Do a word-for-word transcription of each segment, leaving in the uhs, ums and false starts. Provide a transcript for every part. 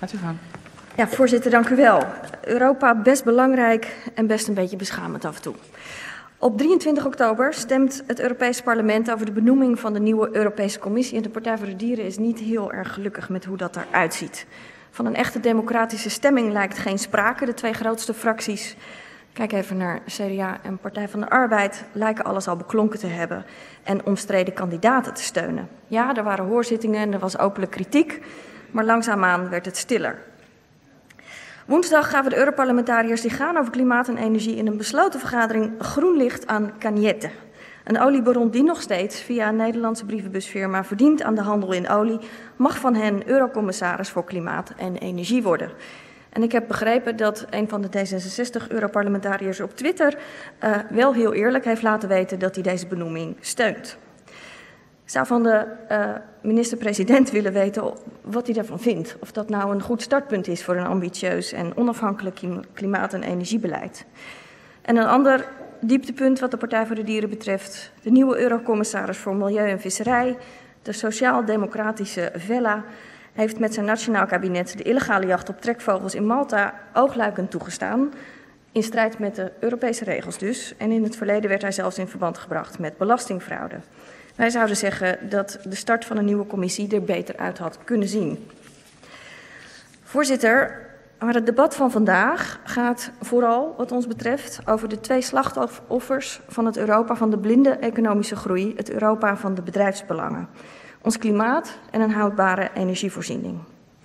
Gaat u gaan. Ja, voorzitter, dank u wel. Europa best belangrijk en best een beetje beschamend af en toe. Op drieëntwintig oktober stemt het Europees Parlement over de benoeming van de nieuwe Europese Commissie. En de Partij voor de Dieren is niet heel erg gelukkig met hoe dat eruit ziet. Van een echte democratische stemming lijkt geen sprake. De twee grootste fracties, kijk even naar C D A en Partij van de Arbeid, lijken alles al beklonken te hebben en omstreden kandidaten te steunen. Ja, er waren hoorzittingen en er was openlijk kritiek, maar langzaamaan werd het stiller. Woensdag gaven de Europarlementariërs die gaan over klimaat en energie in een besloten vergadering groen licht aan Cañete. Een oliebaron die nog steeds via een Nederlandse brievenbusfirma verdient aan de handel in olie, mag van hen eurocommissaris voor klimaat en energie worden. En ik heb begrepen dat een van de D zesenzestig-Europarlementariërs op Twitter uh, wel heel eerlijk heeft laten weten dat hij deze benoeming steunt. Ik zou van de uh, minister-president willen weten wat hij daarvan vindt. Of dat nou een goed startpunt is voor een ambitieus en onafhankelijk klimaat- en energiebeleid. En een ander dieptepunt wat de Partij voor de Dieren betreft, de nieuwe eurocommissaris voor Milieu en Visserij, de sociaal-democratische Vella, heeft met zijn nationaal kabinet de illegale jacht op trekvogels in Malta oogluikend toegestaan, in strijd met de Europese regels dus. En in het verleden werd hij zelfs in verband gebracht met belastingfraude. Wij zouden zeggen dat de start van een nieuwe commissie er beter uit had kunnen zien. Voorzitter, maar het debat van vandaag gaat vooral, wat ons betreft, over de twee slachtoffers van het Europa van de blinde economische groei, het Europa van de bedrijfsbelangen. Ons klimaat en een houdbare energievoorziening.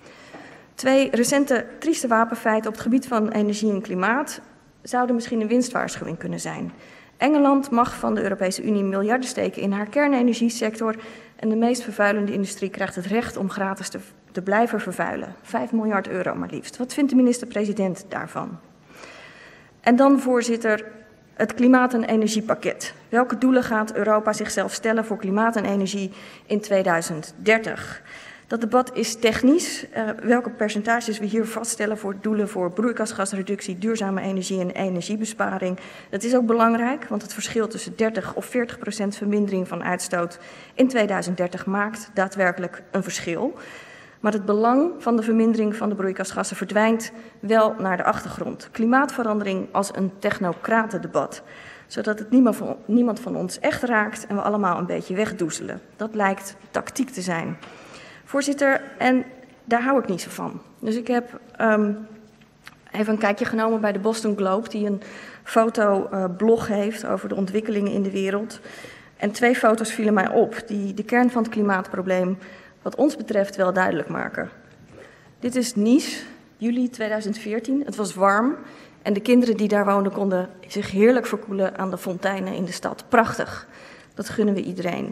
Twee recente trieste wapenfeiten op het gebied van energie en klimaat zouden misschien een winstwaarschuwing kunnen zijn. Engeland mag van de Europese Unie miljarden steken in haar kernenergiesector en de meest vervuilende industrie krijgt het recht om gratis te, te blijven vervuilen. Vijf miljard euro maar liefst. Wat vindt de minister-president daarvan? En dan, voorzitter, het klimaat- en energiepakket. Welke doelen gaat Europa zichzelf stellen voor klimaat en energie in tweeduizend dertig? Dat debat is technisch. Uh, welke percentages we hier vaststellen voor doelen voor broeikasgasreductie, duurzame energie en energiebesparing. Dat is ook belangrijk, want het verschil tussen dertig of veertig procent vermindering van uitstoot in tweeduizend dertig maakt daadwerkelijk een verschil. Maar het belang van de vermindering van de broeikasgassen verdwijnt wel naar de achtergrond. Klimaatverandering als een technocratendebat, zodat het niemand van, niemand van ons echt raakt en we allemaal een beetje wegdoezelen. Dat lijkt tactiek te zijn. Voorzitter, en daar hou ik niet zo van. Dus ik heb um, even een kijkje genomen bij de Boston Globe, die een fotoblog uh, heeft over de ontwikkelingen in de wereld. En twee foto's vielen mij op, die de kern van het klimaatprobleem wat ons betreft wel duidelijk maken. Dit is Nice, juli tweeduizend veertien. Het was warm en de kinderen die daar woonden konden zich heerlijk verkoelen aan de fonteinen in de stad. Prachtig, dat gunnen we iedereen.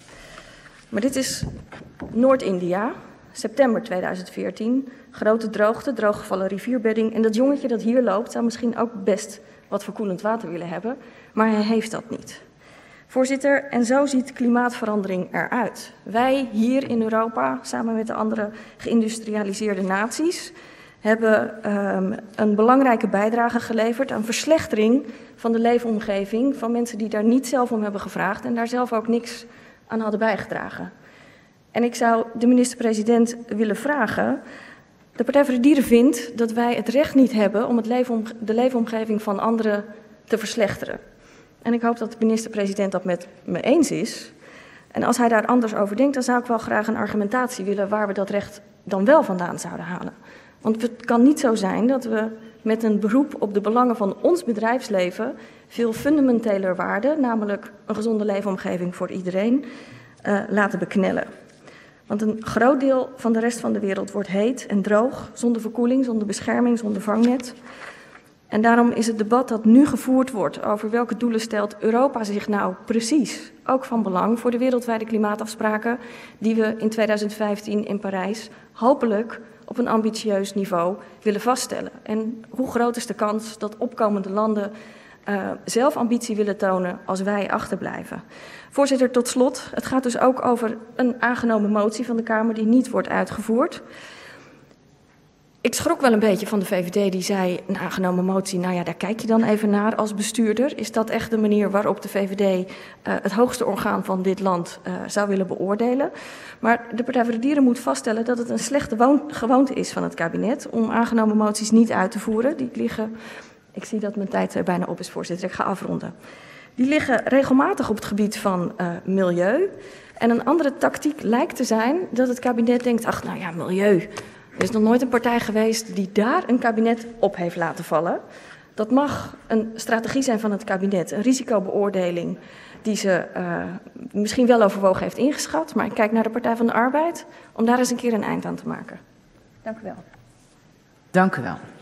Maar dit is Noord-India, september tweeduizend veertien. Grote droogte, drooggevallen rivierbedding. En dat jongetje dat hier loopt zou misschien ook best wat verkoelend water willen hebben. Maar hij heeft dat niet. Voorzitter, en zo ziet klimaatverandering eruit. Wij hier in Europa, samen met de andere geïndustrialiseerde naties, hebben um, een belangrijke bijdrage geleverd aan verslechtering van de leefomgeving van mensen die daar niet zelf om hebben gevraagd en daar zelf ook niks aan hadden bijgedragen. En ik zou de minister-president willen vragen. De Partij voor de Dieren vindt dat wij het recht niet hebben om het leefom, de leefomgeving van anderen te verslechteren. En ik hoop dat de minister-president dat met me eens is. En als hij daar anders over denkt, dan zou ik wel graag een argumentatie willen waar we dat recht dan wel vandaan zouden halen. Want het kan niet zo zijn dat we met een beroep op de belangen van ons bedrijfsleven veel fundamenteler waarden, namelijk een gezonde leefomgeving voor iedereen, uh, laten beknellen. Want een groot deel van de rest van de wereld wordt heet en droog, zonder verkoeling, zonder bescherming, zonder vangnet. En daarom is het debat dat nu gevoerd wordt over welke doelen stelt Europa zich nou precies ook van belang voor de wereldwijde klimaatafspraken die we in tweeduizend vijftien in Parijs hopelijk op een ambitieus niveau willen vaststellen. En hoe groot is de kans dat opkomende landen uh, zelf ambitie willen tonen als wij achterblijven? Voorzitter, tot slot, het gaat dus ook over een aangenomen motie van de Kamer die niet wordt uitgevoerd. Ik schrok wel een beetje van de V V D die zei, een aangenomen motie, nou ja, daar kijk je dan even naar als bestuurder. Is dat echt de manier waarop de V V D uh, het hoogste orgaan van dit land uh, zou willen beoordelen? Maar de Partij voor de Dieren moet vaststellen dat het een slechte gewoonte is van het kabinet om aangenomen moties niet uit te voeren. Die liggen, ik zie dat mijn tijd er bijna op is, voorzitter, ik ga afronden. Die liggen regelmatig op het gebied van uh, milieu. En een andere tactiek lijkt te zijn dat het kabinet denkt, ach nou ja, milieu. Er is nog nooit een partij geweest die daar een kabinet op heeft laten vallen. Dat mag een strategie zijn van het kabinet, een risicobeoordeling die ze uh, misschien wel overwogen heeft ingeschat. Maar ik kijk naar de Partij van de Arbeid om daar eens een keer een eind aan te maken. Dank u wel. Dank u wel.